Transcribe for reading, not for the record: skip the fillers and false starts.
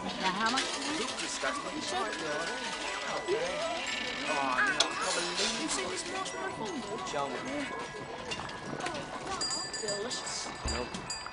Now, how much? You seen this marshmallow fondue? Show me. Delicious. Nope.